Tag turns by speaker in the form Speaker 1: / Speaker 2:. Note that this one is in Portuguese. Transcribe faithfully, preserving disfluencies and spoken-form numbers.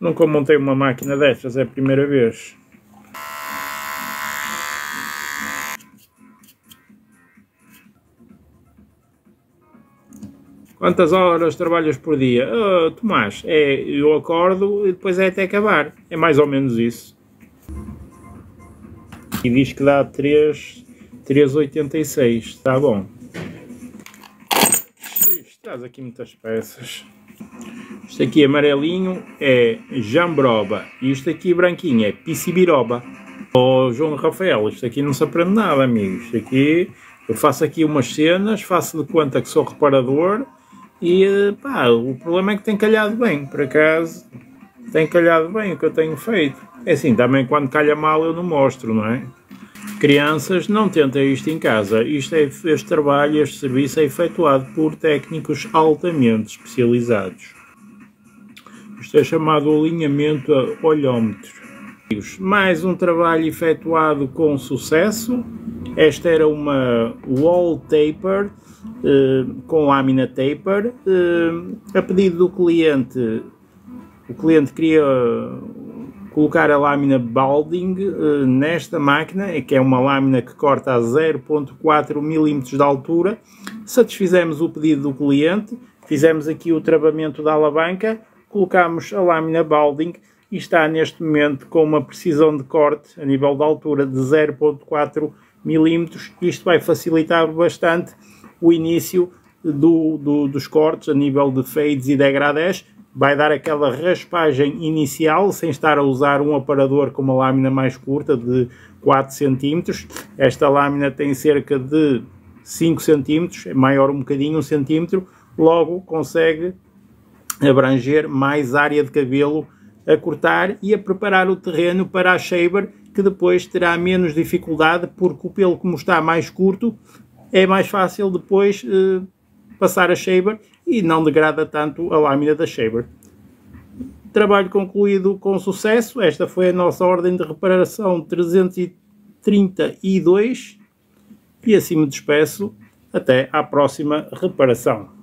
Speaker 1: Nunca montei uma máquina destas, é a primeira vez. Quantas horas trabalhas por dia? Oh, Tomás, é, eu acordo e depois é até acabar. É mais ou menos isso. E diz que dá três vírgula oitenta e seis. Está bom. Isto, traz aqui muitas peças. Isto aqui amarelinho é jambroba. E isto aqui branquinho é picibiroba. Oh, João Rafael, isto aqui não se aprende nada, amigos. Isto aqui, eu faço aqui umas cenas, faço de conta que sou reparador. E pá, o problema é que tem calhado bem, por acaso tem calhado bem o que eu tenho feito. É assim, também quando calha mal eu não mostro, não é? Crianças, não tentem isto em casa. Isto é, este trabalho, este serviço é efetuado por técnicos altamente especializados. Isto é chamado alinhamento a olhómetro. Mais um trabalho efetuado com sucesso. Esta era uma wall taper uh, com lâmina taper. Uh, a pedido do cliente, o cliente queria colocar a lâmina balding uh, nesta máquina, que é uma lâmina que corta a zero vírgula quatro milímetros de altura. Satisfizemos o pedido do cliente, fizemos aqui o travamento da alavanca, colocamos a lâmina balding e está neste momento com uma precisão de corte a nível de altura de zero vírgula quatro milímetros. Isto vai facilitar bastante o início do, do, dos cortes a nível de fades e degradés. Vai dar aquela raspagem inicial sem estar a usar um aparador com uma lâmina mais curta de quatro centímetros. Esta lâmina tem cerca de cinco centímetros, é maior um bocadinho, um centímetro. Logo consegue abranger mais área de cabelo a cortar e a preparar o terreno para a shaver, que depois terá menos dificuldade, porque o pelo, como está mais curto, é mais fácil depois eh, passar a shaver e não degrada tanto a lâmina da shaver. Trabalho concluído com sucesso. Esta foi a nossa ordem de reparação trezentos e trinta e dois e assim me despeço. Até à próxima reparação.